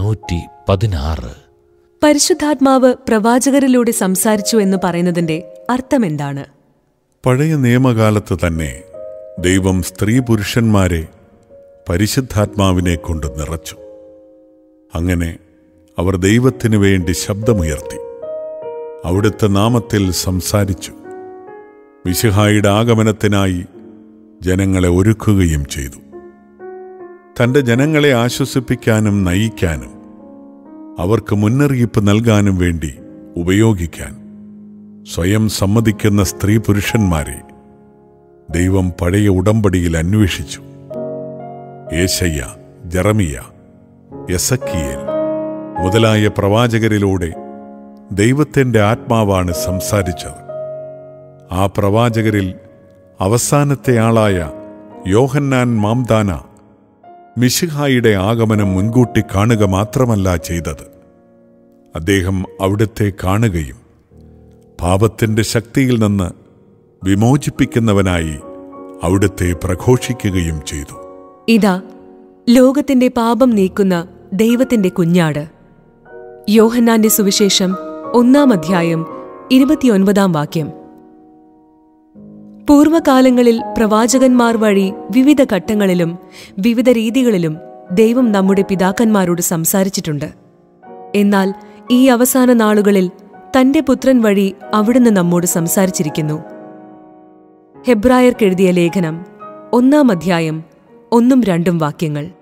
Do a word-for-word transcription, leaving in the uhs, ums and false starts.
നൂറ്റി പതിനാറ്. പരിശുദ്ധാത്മാവ് പ്രവാചകരിലൂടെ സംസാരിച്ചു എന്ന് പറയുന്നതിന്റെ അർത്ഥമെന്താണ്? പഴയ നിയമകാലത്ത് തന്നെ ദൈവം സ്ത്രീ പുരുഷന്മാരെ പരിശുദ്ധാത്മാവിനെ കൊണ്ട് നിറച്ചു. അങ്ങനെ അവർ ദൈവത്തിനു വേണ്ടി ശബ്ദമുയർത്തി, അവിടുത്തെ നാമത്തിൽ സംസാരിച്ചു. മിശിഹായുടെ ആഗമനത്തിനായി ജനങ്ങളെ ഒരുക്കുകയും ചെയ്തു. തൻ്റെ ജനങ്ങളെ ആശ്വസിപ്പിക്കാനും നയിക്കാനും അവർക്ക് മുന്നറിയിപ്പ് നൽകാനും വേണ്ടി ഉപയോഗിക്കാൻ സ്വയം സമ്മതിക്കുന്ന സ്ത്രീ പുരുഷന്മാരെ ദൈവം പഴയ ഉടമ്പടിയിൽ അന്വേഷിച്ചു. യേശയ്യ, ജെറമിയ, എസക്കിയേൽ മുതലായ പ്രവാചകരിലൂടെ ദൈവത്തിൻ്റെ ആത്മാവാണ് സംസാരിച്ചത്. ആ പ്രവാചകരിൽ അവസാനത്തെ ആളായ യോഹന്നാൻ മാംദാന മിശിഹായുടെ ആഗമനം മുൻകൂട്ടി കാണുക മാത്രമല്ല ചെയ്തത്, അദ്ദേഹം അവിടുത്തെ കാണുകയും പാപത്തിൻ്റെ ശക്തിയിൽ നിന്ന് വിമോചിപ്പിക്കുന്നവനായി അവിടുത്തെ പ്രഘോഷിക്കുകയും ചെയ്തു. ഇതാ ലോകത്തിന്റെ പാപം നീക്കുന്ന ദൈവത്തിന്റെ കുഞ്ഞാട്. യോഹന്നാന്റെ സുവിശേഷം ഒന്നാം അധ്യായം ഇരുപത്തിയൊൻപതാം വാക്യം. പൂർവകാലങ്ങളിൽ പ്രവാചകന്മാർ വഴി വിവിധ ഘട്ടങ്ങളിലും വിവിധ രീതികളിലും ദൈവം നമ്മുടെ പിതാക്കന്മാരോട് സംസാരിച്ചിട്ടുണ്ട്. എന്നാൽ ഈ അവസാന നാളുകളിൽ തന്റെ പുത്രൻ വഴി അവിടുന്ന് നമ്മോട് സംസാരിച്ചിരിക്കുന്നു. ഹെബ്രായർക്കെഴുതിയ ലേഖനം ഒന്നാം അധ്യായം ഒന്നും രണ്ടും വാക്യങ്ങൾ.